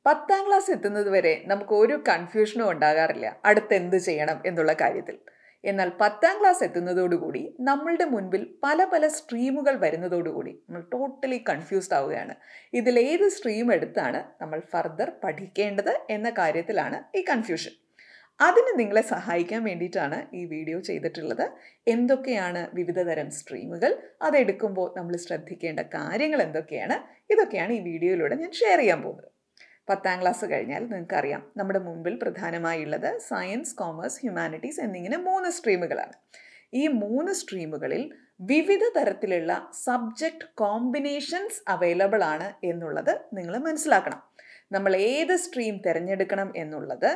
10ാം class എത്തുന്നത് വരെ നമുക്ക് ഒരു കൺഫ്യൂഷനും ഉണ്ടാകാറില്ല അടുത്ത് എന്ത് ചെയ്യണം എന്നുള്ള കാര്യത്തിൽ. എന്നാൽ 10ാം ക്ലാസ് എത്തുന്നതോടുകൂടി നമ്മളുടെ മുൻപിൽ പല പല സ്ട്രീമുകൾ വരുന്നതോടുകൂടി നമ്മൾ ടോട്ടലി കൺഫ്യൂസ്ഡ് ആവുകയാണ്. ഇതിലേത് സ്ട്രീം എടുത്താണ് നമ്മൾ ഫർദർ പഠിക്കേണ്ടത് എന്ന കാര്യത്തിലാണ് ഈ കൺഫ്യൂഷൻ. അതിന് നിങ്ങളെ സഹായിക്കാൻ വേണ്ടിയിട്ടാണ് ഈ വീഡിയോ ചെയ്തിട്ടുള്ളത്. എന്തൊക്കെയാണ് വിവിധ തരം സ്ട്രീമുകൾ, അതെടുക്കുമ്പോൾ നമ്മൾ ശ്രദ്ധിക്കേണ്ട കാര്യങ്ങൾ എന്തൊക്കെയാണ്, ഇതൊക്കെയാണ് ഈ വീഡിയോയിലൂടെ ഞാൻ ഷെയർ ചെയ്യാൻ പോകുന്നത്. 10ാം ക്ലാസ് കഴിഞ്ഞാൽ നിങ്ങൾക്കറിയാം നമ്മുടെ മുൻപിൽ പ്രധാനമായുള്ളത് സയൻസ്, കോമേഴ്സ്, ഹ്യൂമാനിറ്റീസ് എന്നിങ്ങനെ 3 സ്ട്രീമുകളാണ്. ഈ 3 സ്ട്രീമുകളിൽ വിവിധ തരത്തിലുള്ള സബ്ജക്റ്റ് കോമ്പിനേഷൻസ് അവൈലബിൾ ആണ് എന്നുള്ളത് നിങ്ങൾ മനസ്സിലാക്കണം. നമ്മൾ ഏത് സ്ട്രീം തിരഞ്ഞെടുക്കണം എന്നുള്ളത്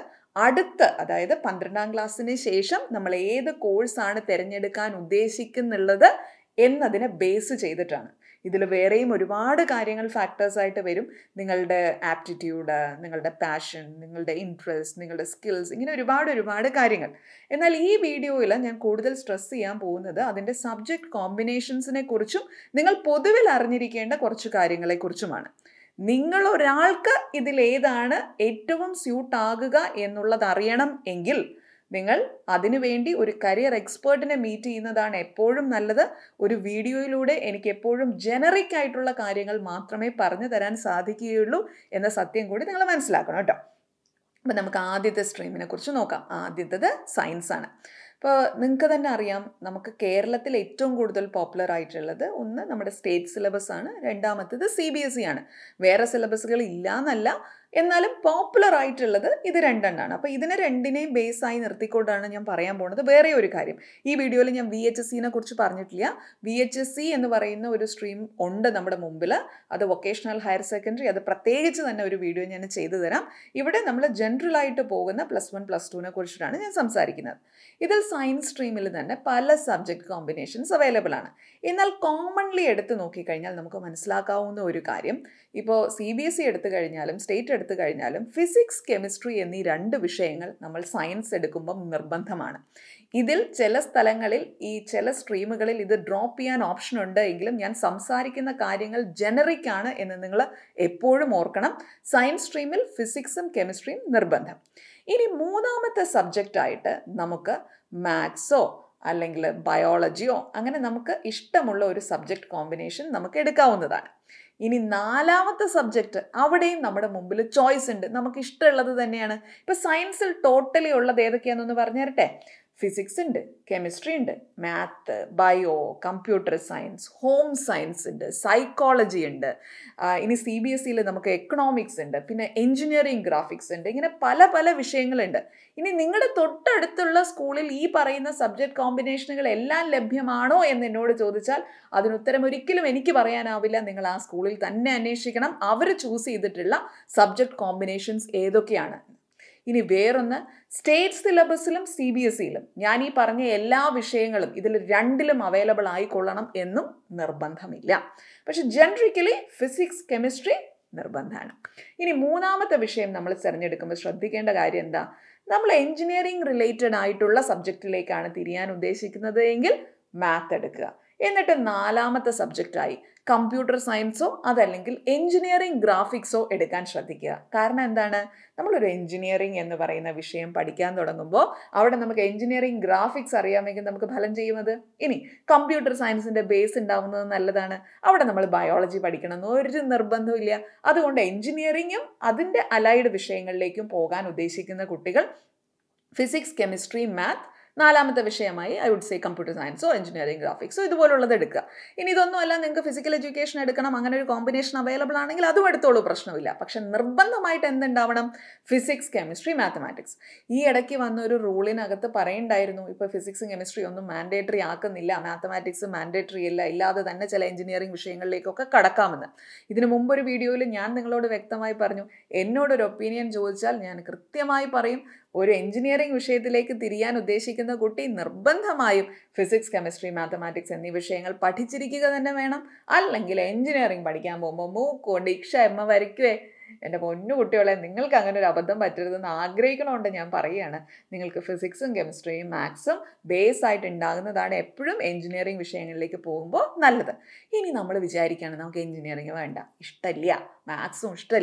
അതായത് 12ാം ക്ലാസ്സിന് ശേഷം നമ്മൾ ഏത് കോഴ്സാണ് തിരഞ്ഞെടുക്കാൻ ഉദ്ദേശിക്കുന്നുള്ളത് എന്നതിനെ ബേസ് ചെയ്തിട്ടാണ്. ഇതിൽ വേറെയും ഒരുപാട് കാര്യങ്ങൾ ഫാക്ടേഴ്സായിട്ട് വരും. നിങ്ങളുടെ ആപ്റ്റിറ്റ്യൂഡ്, നിങ്ങളുടെ പാഷൻ, നിങ്ങളുടെ ഇൻട്രസ്റ്റ്, നിങ്ങളുടെ സ്കിൽസ്, ഇങ്ങനെ ഒരുപാട് കാര്യങ്ങൾ. എന്നാൽ ഈ വീഡിയോയിൽ ഞാൻ കൂടുതൽ സ്ട്രെസ് ചെയ്യാൻ പോകുന്നത് അതിൻ്റെ സബ്ജക്റ്റ് കോമ്പിനേഷൻസിനെ കുറിച്ചും നിങ്ങൾ പൊതുവിൽ അറിഞ്ഞിരിക്കേണ്ട കുറച്ച് കാര്യങ്ങളെക്കുറിച്ചുമാണ്. നിങ്ങൾ ഒരാൾക്ക് ഇതിലേതാണ് ഏറ്റവും സ്യൂട്ട് ആകുക എന്നുള്ളത് അറിയണം എങ്കിൽ നിങ്ങൾ അതിനുവേണ്ടി ഒരു കരിയർ എക്സ്പേർട്ടിനെ മീറ്റ് ചെയ്യുന്നതാണ് എപ്പോഴും നല്ലത്. ഒരു വീഡിയോയിലൂടെ എനിക്ക് എപ്പോഴും ജനറിക് ആയിട്ടുള്ള കാര്യങ്ങൾ മാത്രമേ പറഞ്ഞു തരാൻ സാധിക്കുകയുള്ളൂ എന്ന സത്യം കൂടി നിങ്ങൾ മനസ്സിലാക്കണം കേട്ടോ. അപ്പം നമുക്ക് ആദ്യത്തെ സ്ട്രീമിനെ കുറിച്ച് നോക്കാം. ആദ്യത്തേത് സയൻസ് ആണ്. ഇപ്പോൾ നിങ്ങൾക്ക് തന്നെ അറിയാം, നമുക്ക് കേരളത്തിൽ ഏറ്റവും കൂടുതൽ പോപ്പുലർ ആയിട്ടുള്ളത് ഒന്ന് നമ്മുടെ സ്റ്റേറ്റ് സിലബസ് ആണ്, രണ്ടാമത്തേത് CBSE ആണ്. വേറെ സിലബസുകൾ ഇല്ല എന്നല്ല, എന്നാലും പോപ്പുലർ ആയിട്ടുള്ളത് ഇത് രണ്ടെണ്ണമാണ്. അപ്പോൾ ഇതിനെ രണ്ടിനെയും ബേസായി നിർത്തിക്കൊണ്ടാണ് ഞാൻ പറയാൻ പോകുന്നത്. വേറെ ഒരു കാര്യം, ഈ വീഡിയോയിൽ ഞാൻ VHSE കുറിച്ച് പറഞ്ഞിട്ടില്ല. VHSE എന്ന് പറയുന്ന ഒരു സ്ട്രീം ഉണ്ട് നമ്മുടെ മുമ്പിൽ. അത് വൊക്കേഷണൽ ഹയർ സെക്കൻഡറി, അത് പ്രത്യേകിച്ച് തന്നെ ഒരു വീഡിയോ ഞാൻ ചെയ്തു തരാം. ഇവിടെ നമ്മൾ ജനറൽ ആയിട്ട് പോകുന്ന +1 +2 കുറിച്ചിട്ടാണ് ഞാൻ സംസാരിക്കുന്നത്. ഇതിൽ സയൻസ് സ്ട്രീമിൽ തന്നെ പല സബ്ജക്ട് കോമ്പിനേഷൻസ് അവൈലബിൾ ആണ്. എന്നാൽ കോമൺലി എടുത്ത് നോക്കിക്കഴിഞ്ഞാൽ നമുക്ക് മനസ്സിലാക്കാവുന്ന ഒരു കാര്യം, ഇപ്പോൾ CBSE എടുത്തു കഴിഞ്ഞാലും സ്റ്റേറ്റ് എടുത്തു കഴിഞ്ഞാലും ഫിസിക്സ്, കെമിസ്ട്രി എന്നീ 2 വിഷയങ്ങൾ നമ്മൾ സയൻസ് എടുക്കുമ്പം നിർബന്ധമാണ്. ഇതിൽ ചില സ്ഥലങ്ങളിൽ ഈ ചില സ്ട്രീമുകളിൽ ഇത് ഡ്രോപ്പ് ചെയ്യാൻ ഓപ്ഷൻ ഉണ്ട് എങ്കിലും ഞാൻ സംസാരിക്കുന്ന കാര്യങ്ങൾ ജനറിക് ആണ് എന്ന് നിങ്ങൾ എപ്പോഴും ഓർക്കണം. സയൻസ് സ്ട്രീമിൽ ഫിസിക്സും കെമിസ്ട്രിയും നിർബന്ധം. ഇനി മൂന്നാമത്തെ സബ്ജക്റ്റായിട്ട് നമുക്ക് മാത്സോ അല്ലെങ്കിൽ ബയോളജിയോ അങ്ങനെ നമുക്ക് ഇഷ്ടമുള്ള ഒരു സബ്ജക്റ്റ് കോമ്പിനേഷൻ നമുക്ക് എടുക്കാവുന്നതാണ്. ഇനി 4ാമത്തെ സബ്ജക്റ്റ്, അവിടെയും നമ്മുടെ മുമ്പിൽ ചോയ്സ് ഉണ്ട്, നമുക്ക് ഇഷ്ടമുള്ളത് തന്നെയാണ്. ഇപ്പം സയൻസിൽ ടോട്ടലി ഉള്ളത് ഏതൊക്കെയാണെന്നൊന്ന് പറഞ്ഞു തരട്ടെ. ഫിസിക്സ് ഉണ്ട്, കെമിസ്ട്രി ഉണ്ട്, math, bio, computer science, home science ഉണ്ട്, സൈക്കോളജി ഉണ്ട്. ഇനി CBSEയിൽ നമുക്ക് എക്കണോമിക്സ് ഉണ്ട്, പിന്നെ എൻജിനീയറിംഗ് ഗ്രാഫിക്സ് ഉണ്ട്. ഇങ്ങനെ പല പല വിഷയങ്ങളുണ്ട്. ഇനി നിങ്ങളുടെ തൊട്ടടുത്തുള്ള സ്കൂളിൽ ഈ പറയുന്ന സബ്ജക്റ്റ് കോമ്പിനേഷനുകൾ എല്ലാം ലഭ്യമാണോ എന്ന് എന്നോട് ചോദിച്ചാൽ അതിനുത്തരം ഒരിക്കലും എനിക്ക് പറയാനാവില്ല. നിങ്ങൾ ആ സ്കൂളിൽ തന്നെ അന്വേഷിക്കണം, അവർ ചൂസ് ചെയ്തിട്ടുള്ള സബ്ജക്റ്റ് കോമ്പിനേഷൻസ് ഏതൊക്കെയാണ്. ഇനി വേറൊന്ന്, സ്റ്റേറ്റ് സിലബസിലും CBSEയിലും ഞാൻ ഈ പറഞ്ഞ എല്ലാ വിഷയങ്ങളും ഇതിൽ 2ലും അവൈലബിൾ ആയിക്കൊള്ളണം എന്നും നിർബന്ധമില്ല. പക്ഷെ ജനറിക്കലി ഫിസിക്സ്, കെമിസ്ട്രി നിർബന്ധമാണ്. ഇനി മൂന്നാമത്തെ വിഷയം നമ്മൾ തിരഞ്ഞെടുക്കുമ്പോൾ ശ്രദ്ധിക്കേണ്ട കാര്യം എന്താ, നമ്മൾ എൻജിനീയറിംഗ് റിലേറ്റഡ് ആയിട്ടുള്ള സബ്ജക്റ്റിലേക്കാണ് തിരിയാൻ ഉദ്ദേശിക്കുന്നത് എങ്കിൽ മാത്ത് എടുക്കുക. എന്നിട്ട് 4ാമത്തെ സബ്ജക്റ്റായി കമ്പ്യൂട്ടർ സയൻസോ അതല്ലെങ്കിൽ എൻജിനീയറിംഗ് ഗ്രാഫിക്സോ എടുക്കാൻ ശ്രദ്ധിക്കുക. കാരണം എന്താണ്, നമ്മളൊരു എൻജിനീയറിംഗ് എന്ന് പറയുന്ന വിഷയം പഠിക്കാൻ തുടങ്ങുമ്പോൾ അവിടെ നമുക്ക് എൻജിനീയറിംഗ് ഗ്രാഫിക്സ് അറിയാമെങ്കിൽ നമുക്ക് ഫലം ചെയ്യുന്നത്. ഇനി കമ്പ്യൂട്ടർ സയൻസിൻ്റെ ബേസ് ഉണ്ടാവുന്നത് നല്ലതാണ്, അവിടെ നമ്മൾ ബയോളജി പഠിക്കണമെന്ന് ഒരു നിർബന്ധമില്ല. അതുകൊണ്ട് എൻജിനീയറിംഗും അതിൻ്റെ അലൈഡ് വിഷയങ്ങളിലേക്കും പോകാൻ ഉദ്ദേശിക്കുന്ന കുട്ടികൾ ഫിസിക്സ്, കെമിസ്ട്രി, മാത്ത്, 4ാമത്തെ വിഷയമായി ഐ വുഡ് സേ കമ്പ്യൂട്ടർ സയൻസോ എൻജിനീയറിംഗ് ഗ്രാഫിക്സോ ഇതുപോലുള്ളത് എടുക്കുക. ഇനി ഇതൊന്നുമല്ല, നിങ്ങൾക്ക് ഫിസിക്കൽ എഡ്യൂക്കേഷൻ എടുക്കണം, അങ്ങനെ ഒരു കോമ്പിനേഷൻ അവൈലബിൾ ആണെങ്കിൽ അതും എടുത്തോളൂ, പ്രശ്നമില്ല. പക്ഷെ നിർബന്ധമായിട്ട് എന്തുണ്ടാവണം, ഫിസിക്സ്, കെമിസ്ട്രി, മാത്തമാറ്റിക്സ്. ഈ ഇടയ്ക്ക് വന്ന ഒരു റൂളിനകത്ത് പറയണ്ടായിരുന്നു, ഇപ്പോൾ ഫിസിക്സും കെമിസ്ട്രി ഒന്നും മാൻഡേറ്ററി ആക്കുന്നില്ല, മാത്തമാറ്റിക്സ് മാൻഡേറ്ററി അല്ല, ഇല്ലാതെ തന്നെ ചില എഞ്ചിനീയറിംഗ് വിഷയങ്ങളിലേക്കൊക്കെ കടക്കാമെന്ന്. ഇതിനു മുമ്പൊരു വീഡിയോയിൽ ഞാൻ നിങ്ങളോട് വ്യക്തമായി പറഞ്ഞു, എന്നോടൊരു ഒപ്പീനിയൻ ചോദിച്ചാൽ ഞാൻ കൃത്യമായി പറയും, ഒരു എഞ്ചിനീയറിംഗ് വിഷയത്തിലേക്ക് തിരിയാൻ ഉദ്ദേശിക്കുന്ന കുട്ടി നിർബന്ധമായും ഫിസിക്സ്, കെമിസ്ട്രി, മാത്തമാറ്റിക്സ് എന്നീ വിഷയങ്ങൾ പഠിച്ചിരിക്കുക തന്നെ വേണം. അല്ലെങ്കിൽ എഞ്ചിനീയറിംഗ് പഠിക്കാൻ പോകുമ്പോൾ മൂക്കുകൊണ്ട് ഇക്ഷ വരയ്ക്കുവേ. എൻ്റെ പൊന്നു കുട്ടികളെ, നിങ്ങൾക്ക് അങ്ങനെ ഒരു അബദ്ധം പറ്റരുതെന്ന് ആഗ്രഹിക്കണമുണ്ട് ഞാൻ പറയുകയാണ്. നിങ്ങൾക്ക് ഫിസിക്സും കെമിസ്ട്രിയും മാത്സും ബേസ് ആയിട്ട് ഉണ്ടാകുന്നതാണ് എപ്പോഴും എഞ്ചിനീയറിംഗ് വിഷയങ്ങളിലേക്ക് പോകുമ്പോൾ നല്ലത്. ഇനി നമ്മൾ വിചാരിക്കുകയാണ് നമുക്ക് എഞ്ചിനീയറിംഗ് വേണ്ട, ഇഷ്ടമില്ല, മാത്സും ഇഷ്ടമില്ല,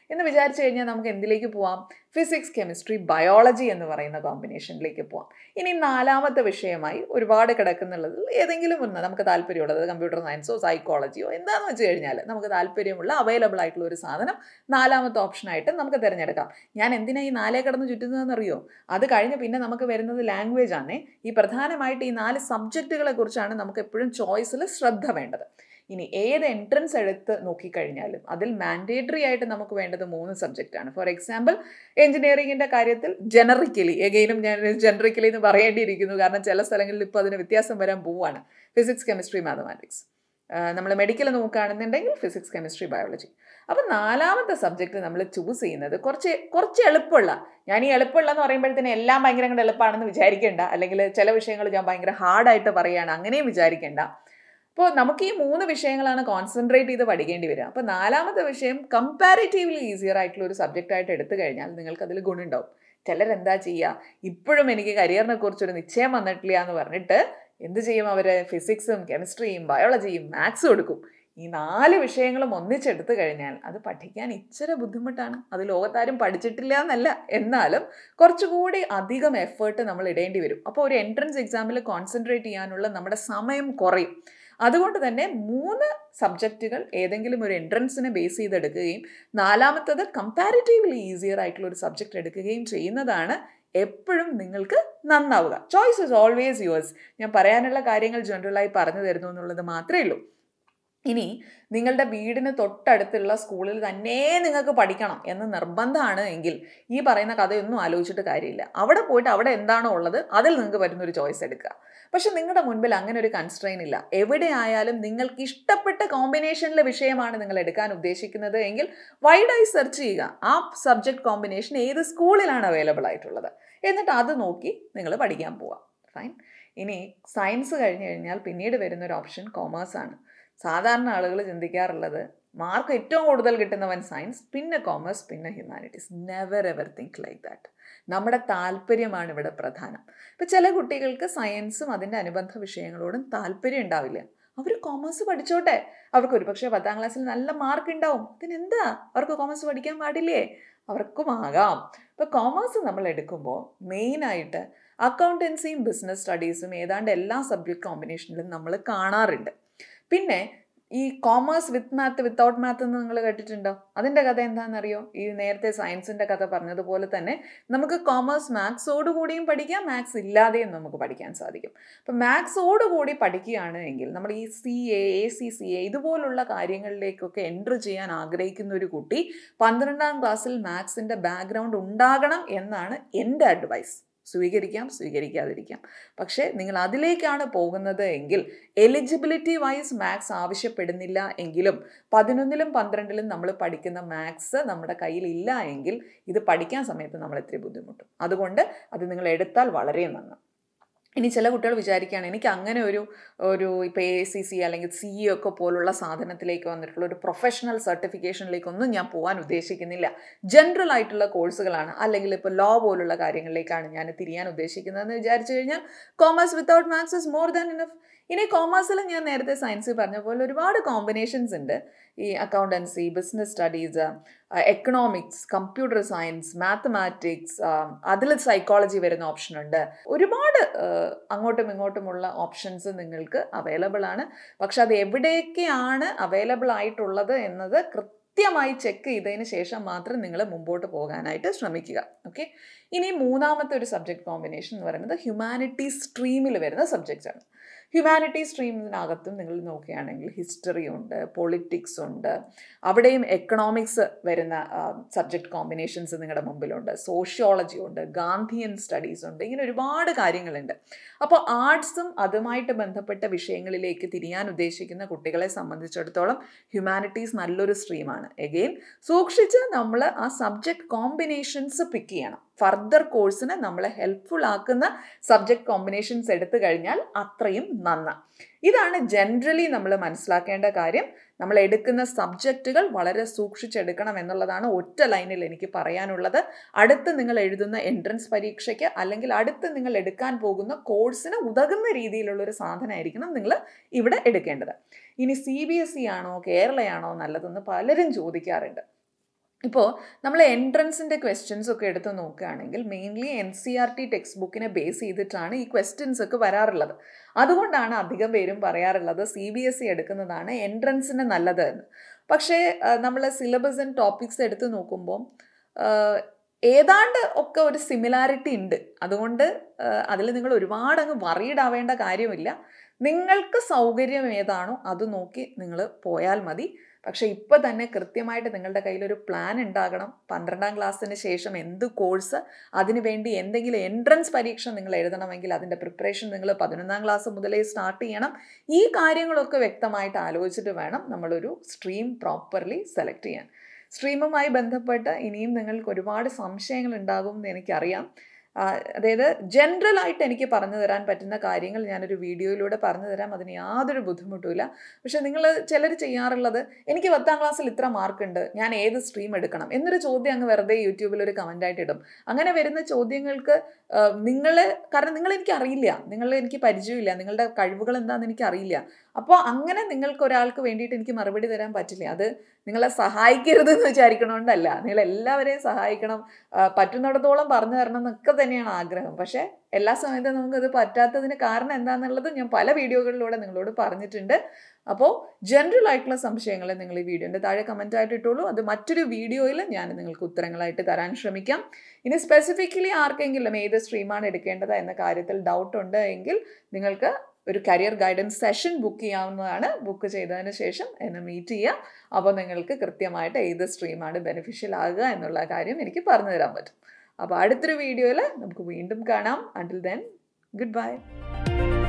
എന്ന് വിചാരിച്ചു കഴിഞ്ഞാൽ നമുക്ക് എന്തിലേക്ക് പോവാം? ഫിസിക്സ്, കെമിസ്ട്രി, ബയോളജി എന്ന് പറയുന്ന കോമ്പിനേഷനിലേക്ക് പോവാം. ഇനി 4ാമത്തെ വിഷയമായി ഒരുപാട് കിടക്കുന്നുള്ളതിൽ ഏതെങ്കിലും ഒന്ന് നമുക്ക് താല്പര്യമുള്ളത്, കമ്പ്യൂട്ടർ സയൻസോ സൈക്കോളജിയോ എന്താണെന്ന് വെച്ച് കഴിഞ്ഞാൽ നമുക്ക് താല്പര്യമുള്ള അവൈലബിൾ ആയിട്ടുള്ള ഒരു സാധനം 4ാമത്തെ ഓപ്ഷനായിട്ട് നമുക്ക് തിരഞ്ഞെടുക്കാം. ഞാൻ എന്തിനാ ഈ 4 കിടന്ന് ചുറ്റുന്നതെന്നറിയോ? അത് കഴിഞ്ഞ് പിന്നെ നമുക്ക് വരുന്നത് ലാംഗ്വേജ് ആണ്. ഈ പ്രധാനമായിട്ട് ഈ 4 സബ്ജക്റ്റുകളെ കുറിച്ചാണ് നമുക്ക് എപ്പോഴും ചോയ്സിൽ ശ്രദ്ധ വേണ്ടത്. ഇനി ഏത് എൻട്രൻസ് എടുത്ത് നോക്കിക്കഴിഞ്ഞാലും അതിൽ മാൻഡേറ്ററി ആയിട്ട് നമുക്ക് വേണ്ടത് 3 സബ്ജക്റ്റാണ്. ഫോർ എക്സാമ്പിൾ എഞ്ചിനീയറിംഗിൻ്റെ കാര്യത്തിൽ ജനറിക്കലി, എഗെയിനും ഞാൻ ജനറിക്കലി എന്ന് പറയേണ്ടിയിരിക്കുന്നു, കാരണം ചില സ്ഥലങ്ങളിൽ ഇപ്പോൾ അതിന് വ്യത്യാസം വരാൻ പോവുകയാണ്. Physics, chemistry, mathematics. നമ്മൾ മെഡിക്കൽ നോക്കുകയാണെന്നുണ്ടെങ്കിൽ ഫിസിക്സ്, കെമിസ്ട്രി, ബയോളജി. അപ്പം 4ാമത്തെ സബ്ജക്റ്റ് നമ്മൾ ചൂസ് ചെയ്യുന്നത് കുറച്ച് എളുപ്പമുള്ള, ഞാൻ ഈ എളുപ്പമുള്ള എന്ന് പറയുമ്പോഴത്തേന് എല്ലാം ഭയങ്കര എളുപ്പമാണെന്ന് വിചാരിക്കേണ്ട, അല്ലെങ്കിൽ ചില വിഷയങ്ങൾ ഞാൻ ഭയങ്കര ഹാർഡായിട്ട് പറയുകയാണ് അങ്ങനെയും വിചാരിക്കേണ്ട. അപ്പോൾ നമുക്ക് ഈ 3 വിഷയങ്ങളാണ് കോൺസെൻട്രേറ്റ് ചെയ്ത് പഠിക്കേണ്ടി വരിക. അപ്പോൾ 4ാമത്തെ വിഷയം കമ്പാരിറ്റീവ്ലി ഈസിയർ ആയിട്ടുള്ള ഒരു സബ്ജക്റ്റായിട്ട് എടുത്തു കഴിഞ്ഞാൽ നിങ്ങൾക്ക് അതിൽ ഗുണമുണ്ടാവും. ചിലരെന്താ ചെയ്യുക, ഇപ്പോഴും എനിക്ക് കരിയറിനെ കുറിച്ചൊരു നിശ്ചയം വന്നിട്ടില്ല എന്ന് പറഞ്ഞിട്ട് എന്ത് ചെയ്യും? അവർ ഫിസിക്സും കെമിസ്ട്രിയും ബയോളജിയും മാത്സും എടുക്കും. ഈ 4 വിഷയങ്ങളും ഒന്നിച്ചെടുത്തു കഴിഞ്ഞാൽ അത് പഠിക്കാൻ ഇച്ചിരി ബുദ്ധിമുട്ടാണ്. അത് ലോകത്താരും പഠിച്ചിട്ടില്ല എന്നല്ല, എന്നാലും കുറച്ചുകൂടി അധികം എഫേർട്ട് നമ്മൾ ഇടേണ്ടി വരും. അപ്പോൾ ഒരു എൻട്രൻസ് എക്സാമിൽ കോൺസെൻട്രേറ്റ് ചെയ്യാനുള്ള നമ്മുടെ സമയം കുറയും. അതുകൊണ്ട് തന്നെ 3 സബ്ജക്റ്റുകൾ ഏതെങ്കിലും ഒരു എൻട്രൻസിനെ ബേസ് ചെയ്തെടുക്കുകയും 4ാമത്തത് കമ്പാരിറ്റീവ്ലി ഈസിയർ ആയിട്ടുള്ള ഒരു സബ്ജക്റ്റ് എടുക്കുകയും ചെയ്യുന്നതാണ് എപ്പോഴും നിങ്ങൾക്ക് നന്നാവുക. Choice is always yours. ഞാൻ പറയാനുള്ള കാര്യങ്ങൾ ജനറലായി പറഞ്ഞു തരുന്നു എന്നുള്ളത് മാത്രമേ ഉള്ളൂ. ഇനി നിങ്ങളുടെ വീടിന് തൊട്ടടുത്തുള്ള സ്കൂളിൽ തന്നെ നിങ്ങൾക്ക് പഠിക്കണം എന്ന് നിർബന്ധമാണ് എങ്കിൽ ഈ പറയുന്ന കഥയൊന്നും ആലോചിച്ചിട്ട് കാര്യമില്ല. അവിടെ പോയിട്ട് അവിടെ എന്താണോ ഉള്ളത് അതിൽ നിങ്ങൾക്ക് പറ്റുന്നൊരു ചോയ്സ് എടുക്കുക. പക്ഷെ നിങ്ങളുടെ മുൻപിൽ അങ്ങനെ ഒരു കൺസ്ട്രെയിൻ ഇല്ല. എവിടെ ആയാലും നിങ്ങൾക്ക് ഇഷ്ടപ്പെട്ട കോമ്പിനേഷനിലെ വിഷയമാണ് നിങ്ങൾ എടുക്കാൻ ഉദ്ദേശിക്കുന്നത് എങ്കിൽ വൈഡായി സെർച്ച് ചെയ്യുക. ആ സബ്ജക്റ്റ് കോമ്പിനേഷൻ ഏത് സ്കൂളിലാണ് അവൈലബിൾ ആയിട്ടുള്ളത്, എന്നിട്ട് അത് നോക്കി നിങ്ങൾ പഠിക്കാൻ പോവുക. ഫൈൻ. ഇനി സയൻസ് കഴിഞ്ഞ് കഴിഞ്ഞാൽ പിന്നീട് വരുന്നൊരു ഓപ്ഷൻ കോമേഴ്സാണ്. സാധാരണ ആളുകൾ ചിന്തിക്കാറുള്ളത് മാർക്ക് ഏറ്റവും കൂടുതൽ കിട്ടുന്നവൻ സയൻസ്, പിന്നെ കോമേഴ്സ്, പിന്നെ humanities. Never ever think like that. നമ്മുടെ താല്പര്യമാണ് ഇവിടെ പ്രധാനം. ഇപ്പം ചില കുട്ടികൾക്ക് സയൻസും അതിൻ്റെ അനുബന്ധ വിഷയങ്ങളോടും താല്പര്യം ഉണ്ടാവില്ല. അവർ കോമേഴ്സ് പഠിച്ചോട്ടെ, അവർക്ക് ഒരു പക്ഷേ 10ാം ക്ലാസ്സിൽ നല്ല മാർക്ക് ഉണ്ടാവും. അതിനെന്താ, അവർക്ക് കോമേഴ്സ് പഠിക്കാൻ പാടില്ലേ? അവർക്കും ആകാം. ഇപ്പോൾ കോമേഴ്സ് നമ്മൾ എടുക്കുമ്പോൾ മെയിനായിട്ട് അക്കൗണ്ടൻസിയും ബിസിനസ് സ്റ്റഡീസും ഏതാണ്ട് എല്ലാ സബ്ജക്ട് കോമ്പിനേഷനിലും നമ്മൾ കാണാറുണ്ട്. പിന്നെ ഈ commerce with math without math എന്ന് നിങ്ങൾ കേട്ടിട്ടുണ്ടോ? അതിൻ്റെ കഥ എന്താണെന്നറിയോ? ഈ നേരത്തെ സയൻസിൻ്റെ കഥ പറഞ്ഞതുപോലെ തന്നെ നമുക്ക് കോമേഴ്സ് മാത്സോടുകൂടിയും പഠിക്കാം, മാത്സ് ഇല്ലാതെയും നമുക്ക് പഠിക്കാൻ സാധിക്കും. അപ്പം മാത്സോടുകൂടി പഠിക്കുകയാണ് എങ്കിൽ നമ്മൾ ഈ CA, ACCA ഇതുപോലുള്ള കാര്യങ്ങളിലേക്കൊക്കെ എൻട്രി ചെയ്യാൻ ആഗ്രഹിക്കുന്ന ഒരു കുട്ടി 12ാം ക്ലാസ്സിൽ മാത്സിൻ്റെ ബാക്ക്ഗ്രൗണ്ട് ഉണ്ടാകണം എന്നാണ് എൻ്റെ അഡ്വൈസ്. സ്വീകരിക്കാം, സ്വീകരിക്കാതിരിക്കാം. പക്ഷേ നിങ്ങൾ അതിലേക്കാണ് പോകുന്നത് എങ്കിൽ എലിജിബിലിറ്റി വൈസ് മാത്സ് ആവശ്യപ്പെടുന്നില്ല എങ്കിലും 11ലും 12ലും നമ്മൾ പഠിക്കുന്ന മാത്സ് നമ്മുടെ കയ്യിലില്ല എങ്കിൽ ഇത് പഠിക്കാൻ സമയത്ത് നമ്മൾ എത്ര ബുദ്ധിമുട്ടും. അതുകൊണ്ട് അത് നിങ്ങൾ എടുത്താൽ വളരെ നന്ന്. ഇനി ചില കുട്ടികൾ വിചാരിക്കുകയാണ് എനിക്ക് അങ്ങനെ ഒരു ഇപ്പോൾ ACC അല്ലെങ്കിൽ CE ഒക്കെ പോലുള്ള സാധനത്തിലേക്ക് വന്നിട്ടുള്ള ഒരു പ്രൊഫഷണൽ സർട്ടിഫിക്കേഷനിലേക്കൊന്നും ഞാൻ പോകാൻ ഉദ്ദേശിക്കുന്നില്ല, ജനറൽ ആയിട്ടുള്ള കോഴ്സുകളാണ് അല്ലെങ്കിൽ ഇപ്പോൾ ലോ പോലുള്ള കാര്യങ്ങളിലേക്കാണ് ഞാൻ തിരിയാൻ ഉദ്ദേശിക്കുന്നതെന്ന് വിചാരിച്ചു കഴിഞ്ഞാൽ commerce without maths is more than enough. ഇനി കോമേഴ്സിൽ ഞാൻ നേരത്തെ സയൻസ് പറഞ്ഞ പോലെ ഒരുപാട് കോമ്പിനേഷൻസ് ഉണ്ട്. ഈ accountancy, business studies, economics, computer science, mathematics, അതിൽ സൈക്കോളജി വരുന്ന ഓപ്ഷൻ ഉണ്ട്. ഒരുപാട് അങ്ങോട്ടും ഇങ്ങോട്ടുമുള്ള ഓപ്ഷൻസ് നിങ്ങൾക്ക് അവൈലബിൾ ആണ്. പക്ഷെ അത് എവിടെയൊക്കെയാണ് അവൈലബിൾ ആയിട്ടുള്ളത് എന്നത് കൃത്യമായി ചെക്ക് ചെയ്തതിന് ശേഷം മാത്രം നിങ്ങൾ മുമ്പോട്ട് പോകാനായിട്ട് ശ്രമിക്കുക. ഓക്കെ. ഇനി 3ാമത്തെ ഒരു സബ്ജക്ട് കോമ്പിനേഷൻ എന്ന് പറയുന്നത് ഹ്യൂമാനിറ്റീസ് സ്ട്രീമിൽ വരുന്ന സബ്ജക്റ്റാണ്. ഹ്യൂമാനിറ്റീസ് സ്ട്രീമിനകത്തും നിങ്ങൾ നോക്കുകയാണെങ്കിൽ ഹിസ്റ്ററി ഉണ്ട്, പൊളിറ്റിക്സ് ഉണ്ട്, അവിടെയും എക്കണോമിക്സ് വരുന്ന സബ്ജക്ട് കോമ്പിനേഷൻസ് നിങ്ങളുടെ മുമ്പിലുണ്ട്, സോഷ്യോളജി ഉണ്ട്, ഗാന്ധിയൻ സ്റ്റഡീസ് ഉണ്ട്, ഇങ്ങനെ ഒരുപാട് കാര്യങ്ങളുണ്ട്. അപ്പോൾ ആർട്സും അതുമായിട്ട് ബന്ധപ്പെട്ട വിഷയങ്ങളിലേക്ക് തിരിയാൻ ഉദ്ദേശിക്കുന്ന കുട്ടികളെ സംബന്ധിച്ചിടത്തോളം ഹ്യൂമാനിറ്റീസ് നല്ലൊരു സ്ട്രീമാണ്. എഗെയിൻ സൂക്ഷിച്ച് നമ്മൾ ആ സബ്ജക്ട് കോമ്പിനേഷൻസ് പിക്ക് ചെയ്യണം. ഫർദർ കോഴ്സിന് നമ്മളെ ഹെൽപ്ഫുൾ ആക്കുന്ന സബ്ജക്ട് കോമ്പിനേഷൻസ് എടുത്തു കഴിഞ്ഞാൽ അത്രയും നന്ന്. ഇതാണ് ജനറലി നമ്മൾ മനസ്സിലാക്കേണ്ട കാര്യം. നമ്മൾ എടുക്കുന്ന സബ്ജക്റ്റുകൾ വളരെ സൂക്ഷിച്ചെടുക്കണം എന്നുള്ളതാണ് ഒറ്റ ലൈനിൽ എനിക്ക് പറയാനുള്ളത്. അടുത്ത് നിങ്ങൾ എഴുതുന്ന എൻട്രൻസ് പരീക്ഷയ്ക്ക് അല്ലെങ്കിൽ അടുത്ത് നിങ്ങൾ എടുക്കാൻ പോകുന്ന കോഴ്സിന് ഉതകുന്ന രീതിയിലുള്ളൊരു സാധനമായിരിക്കണം നിങ്ങൾ ഇവിടെ എടുക്കേണ്ടത്. ഇനി CBSE ആണോ കേരളയാണോ നല്ലതെന്ന് പലരും ചോദിക്കാറുണ്ട്. ഇപ്പോൾ നമ്മൾ എൻട്രൻസിൻ്റെ ക്വസ്റ്റ്യൻസ് ഒക്കെ എടുത്ത് നോക്കുകയാണെങ്കിൽ മെയിൻലി NCERT ടെക്സ്റ്റ് ബുക്കിനെ ബേസ് ചെയ്തിട്ടാണ് ഈ ക്വസ്റ്റ്യൻസ് ഒക്കെ വരാറുള്ളത്. അതുകൊണ്ടാണ് അധികം പേരും പറയാറുള്ളത് CBSE എടുക്കുന്നതാണ് എൻട്രൻസിന് നല്ലത് എന്ന്. പക്ഷേ നമ്മൾ സിലബസ് ആൻഡ് ടോപ്പിക്സ് എടുത്ത് നോക്കുമ്പോൾ ഏതാണ്ട് ഒക്കെ ഒരു സിമിലാരിറ്റി ഉണ്ട്. അതുകൊണ്ട് അതിൽ നിങ്ങൾ ഒരുപാട് അങ്ങ് വറീഡ് ആവേണ്ട കാര്യമില്ല. നിങ്ങൾക്ക് സൗകര്യം ഏതാണോ അത് നോക്കി നിങ്ങൾ പോയാൽ മതി. പക്ഷേ ഇപ്പോൾ തന്നെ കൃത്യമായിട്ട് നിങ്ങളുടെ കയ്യിലൊരു പ്ലാൻ ഉണ്ടാകണം. 12ാം ക്ലാസ്സിന് ശേഷം എന്ത് കോഴ്സ്, അതിനുവേണ്ടി എന്തെങ്കിലും എൻട്രൻസ് പരീക്ഷ നിങ്ങൾ എഴുതണമെങ്കിൽ അതിൻ്റെ പ്രിപ്പറേഷൻ നിങ്ങൾ 11ാം ക്ലാസ് മുതലേ സ്റ്റാർട്ട് ചെയ്യണം. ഈ കാര്യങ്ങളൊക്കെ വ്യക്തമായിട്ട് ആലോചിച്ചിട്ട് വേണം നമ്മളൊരു സ്ട്രീം പ്രോപ്പർലി സെലക്ട് ചെയ്യാൻ. സ്ട്രീമുമായി ബന്ധപ്പെട്ട് ഇനിയും നിങ്ങൾക്ക് ഒരുപാട് സംശയങ്ങൾ ഉണ്ടാകും എന്ന് എനിക്കറിയാം. അതായത് ജനറലായിട്ട് എനിക്ക് പറഞ്ഞു തരാൻ പറ്റുന്ന കാര്യങ്ങൾ ഞാനൊരു വീഡിയോയിലൂടെ പറഞ്ഞു തരാം. അതിന് യാതൊരു ബുദ്ധിമുട്ടുമില്ല. പക്ഷെ നിങ്ങൾ ചിലർ ചെയ്യാറുള്ളത്, എനിക്ക് 10ാം ക്ലാസ്സിൽ ഇത്ര മാർക്കുണ്ട്, ഞാൻ ഏത് സ്ട്രീം എടുക്കണം എന്നൊരു ചോദ്യം അങ്ങ് വെറുതെ യൂട്യൂബിൽ ഒരു കമൻ്റായിട്ട് ഇടും. അങ്ങനെ വരുന്ന ചോദ്യങ്ങൾക്ക് കാരണം എനിക്ക് അറിയില്ല, എനിക്ക് പരിചയമില്ല, നിങ്ങളുടെ കഴിവുകൾ എന്താണെന്ന് എനിക്ക് അറിയില്ല. അപ്പോൾ അങ്ങനെ നിങ്ങൾക്ക് ഒരാൾക്ക് വേണ്ടിയിട്ട് എനിക്ക് മറുപടി തരാൻ പറ്റില്ല. അത് നിങ്ങളെ സഹായിക്കരുതെന്ന് വിചാരിക്കണോണ്ടല്ല, നിങ്ങളെല്ലാവരെയും സഹായിക്കണം, പറ്റുന്നിടത്തോളം പറഞ്ഞു തരണം എന്നൊക്കെ തന്നെയാണ് ആഗ്രഹം. പക്ഷേ എല്ലാ സമയത്തും നമുക്കത് പറ്റാത്തതിന് കാരണം എന്താണെന്നുള്ളത് ഞാൻ പല വീഡിയോകളിലൂടെ നിങ്ങളോട് പറഞ്ഞിട്ടുണ്ട്. അപ്പോൾ ജനറൽ ആയിട്ടുള്ള സംശയങ്ങൾ നിങ്ങൾ ഈ വീഡിയോൻ്റെ താഴെ കമൻ്റായിട്ട് ഇട്ടോളൂ. അത് മറ്റൊരു വീഡിയോയിൽ ഞാൻ നിങ്ങൾക്ക് ഉത്തരങ്ങളായിട്ട് തരാൻ ശ്രമിക്കാം. ഇനി സ്പെസിഫിക്കലി ആർക്കെങ്കിലും ഏത് സ്ട്രീമാണ് എടുക്കേണ്ടത് എന്ന കാര്യത്തിൽ ഡൗട്ട് ഉണ്ട് എങ്കിൽ നിങ്ങൾക്ക് ഒരു കരിയർ ഗൈഡൻസ് സെഷൻ ബുക്ക് ചെയ്യാവുന്നതാണ്. ബുക്ക് ചെയ്തതിന് ശേഷം എന്നെ മീറ്റ് ചെയ്യാം. അപ്പോൾ നിങ്ങൾക്ക് കൃത്യമായിട്ട് ഏത് സ്ട്രീമാണ് ബെനിഫിഷ്യൽ ആകുക എന്നുള്ള കാര്യം എനിക്ക് പറഞ്ഞു തരാൻ പറ്റും. അപ്പോൾ അടുത്തൊരു വീഡിയോയിൽ നമുക്ക് വീണ്ടും കാണാം. Until then, good bye.